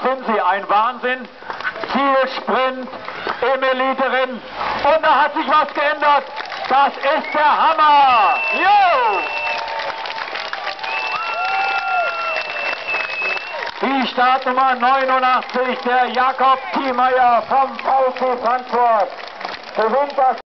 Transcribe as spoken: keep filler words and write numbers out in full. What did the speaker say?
sind sie, ein Wahnsinn. Zielsprint im Elite-Rennen. Und da hat sich was geändert. Das ist der Hammer. Jo! Die Startnummer neunundachtzig, der Jakob Thiemeyer vom V C Frankfurt, gewinnt das